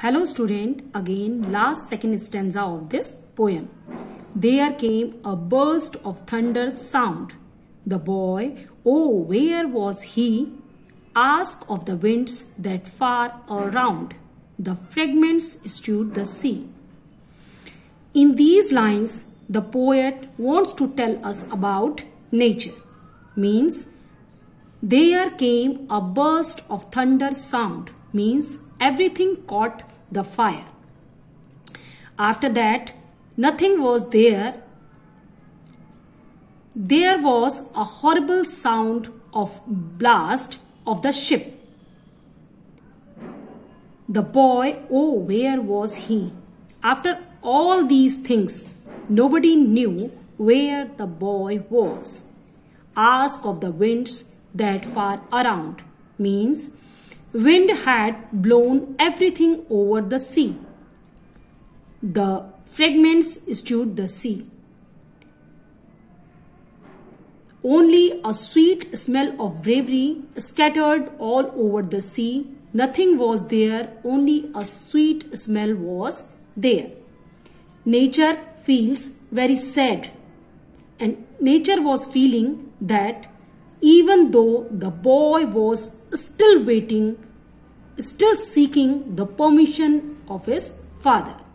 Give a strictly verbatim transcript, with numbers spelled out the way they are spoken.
Hello student, again last second stanza of this poem. There came a burst of thunder sound. The boy, oh where was he? Asked of the winds that far around. The fragments strewed the sea. In these lines, the poet wants to tell us about nature. Means, there came a burst of thunder sound. Means, everything caught the fire. After that, nothing was there. There was a horrible sound of blast of the ship. The boy, oh, where was he? After all these things, nobody knew where the boy was. Ask of the winds that far around. Means, wind had blown everything over the sea. The fragments strewed the sea. Only a sweet smell of bravery scattered all over the sea. Nothing was there, only a sweet smell was there. Nature feels very sad, and nature was feeling that even though the boy was still waiting, still seeking the permission of his father.